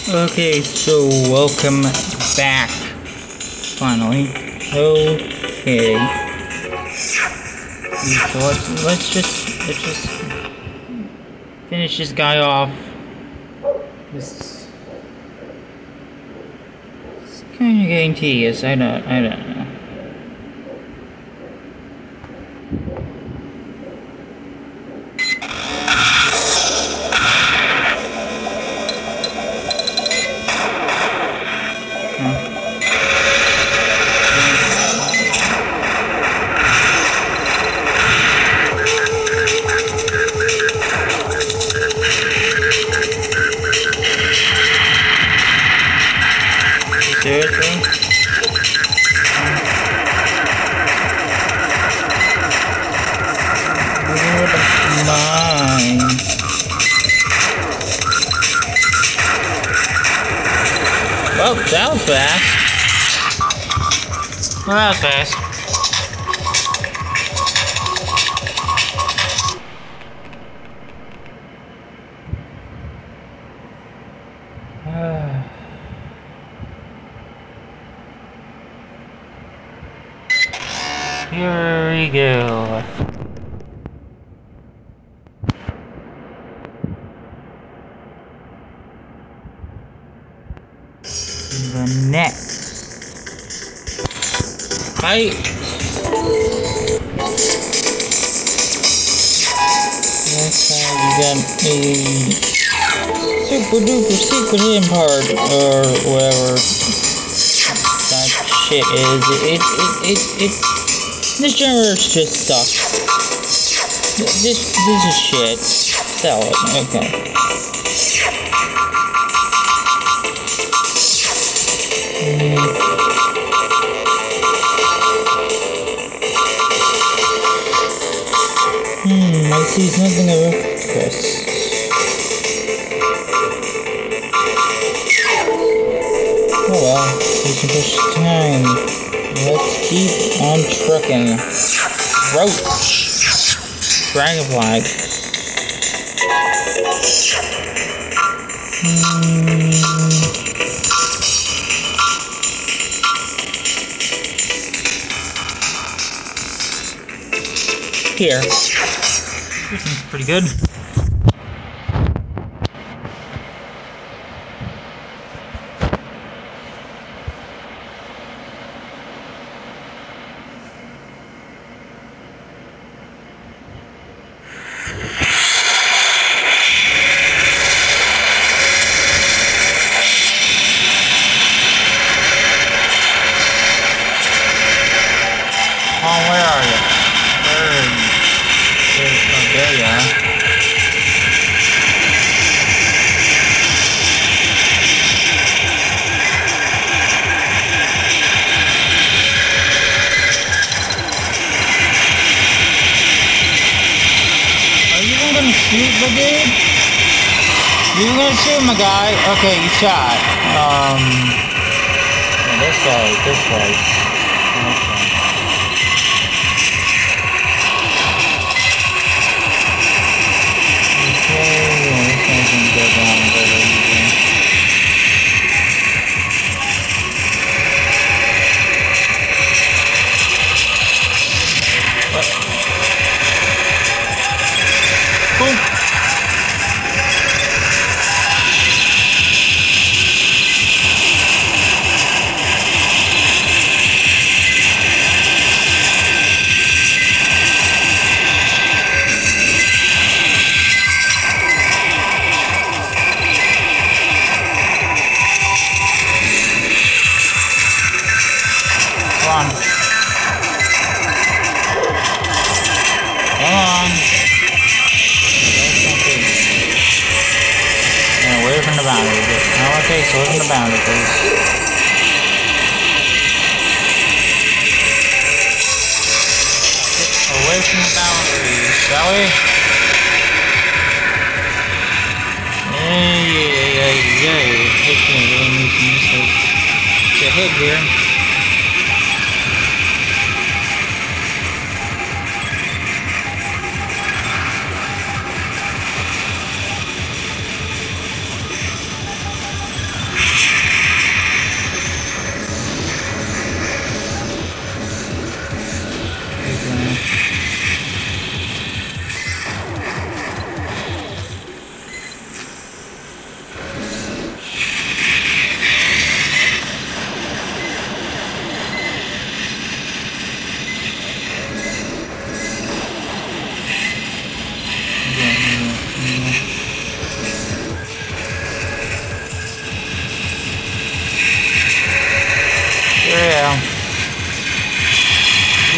Okay, so welcome back. Finally. Okay. So let's just finish this guy off. This it's kind of getting tedious. I don't know. Seriously? Mine. Well, that was fast. Well, that was fast. Here we go. The next fight. That's how you got a super duper secret hidden part or whatever that shit is. It's this universe just sucks. This is shit. Sell it. Okay. I see something of interest. Oh well, we can push time. Let's keep on trucking. Roach. Dragonfly. Here. This seems pretty good. Where are you? Where are you? There you are. Are you even gonna shoot the dude? You were gonna shoot my guy? Okay, you shot. This way. Okay. Away from the boundary. Okay, so away from the boundary, please. Away from the boundary, shall we? Yay. Taking a really new mistakes. Get hit here.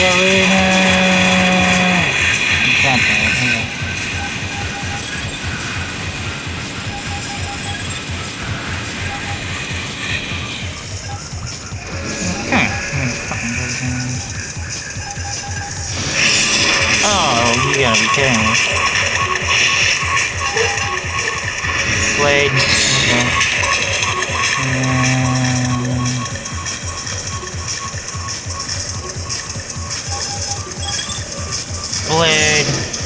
arena. Something. Okay. Oh, you gotta be kidding me. Blade. Okay. Blade.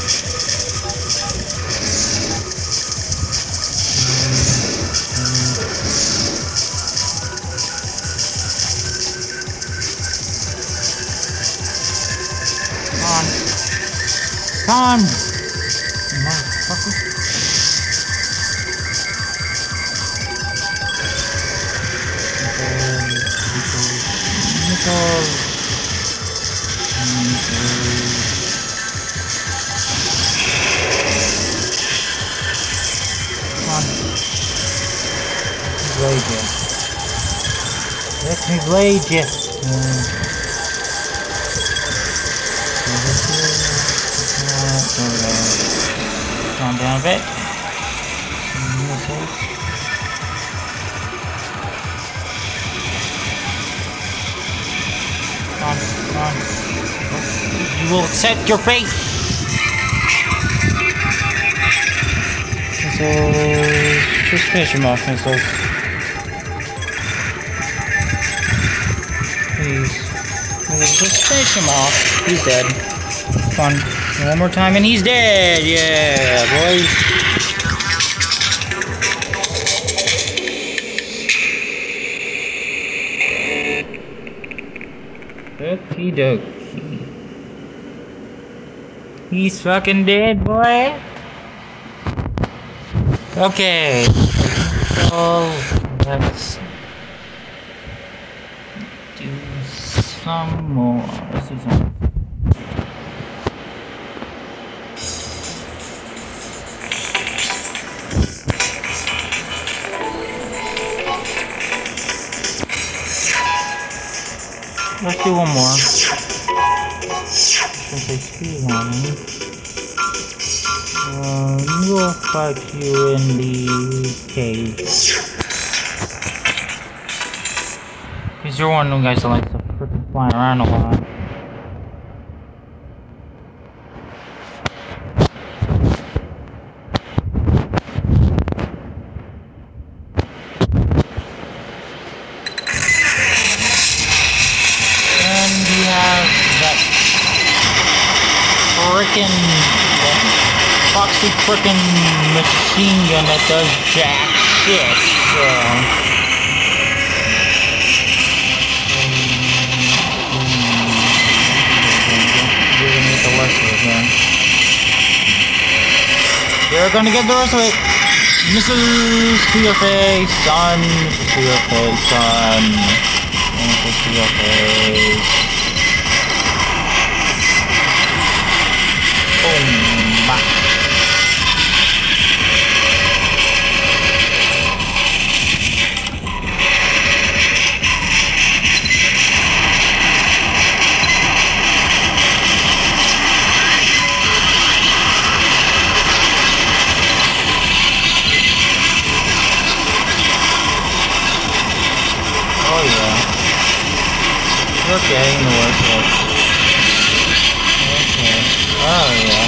Come on. Come on. Motherfucker. Let me blade you. Calm down a bit. Come on. You will accept your fate. Missiles. Just finish him off, missiles. Please. Just finish him off. He's dead. Come on. One more time and he's dead. Yeah, boys. Okie dokie. He's fucking dead, boy. Okay. So let's do some more. Let's do some. Let's do one more. Since I speed on him. We'll fight you in the cave. Because you're one of them guys that likes to freaking fly around a lot. Foxy frickin' machine gun that does jack shit, so... You're gonna get the rest of it! Missiles to your face, son! Missiles to your face, son! Missiles to your face. Boom! Bye. Okay, in the worst way. Okay. Oh yeah.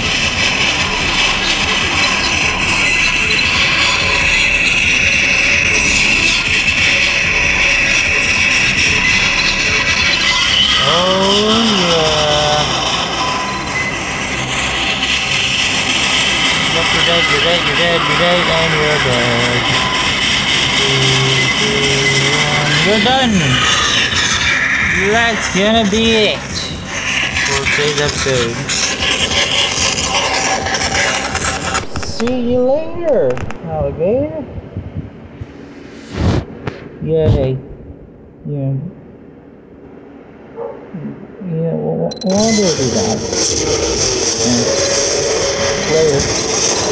Oh yeah. Yep, you're dead, you're dead, you're dead, you're dead, and you're dead. 3, 2, 1, you're done! That's gonna be it for today's episode. See you later, alligator. Yay. Yeah. Yeah, we'll do that. Later.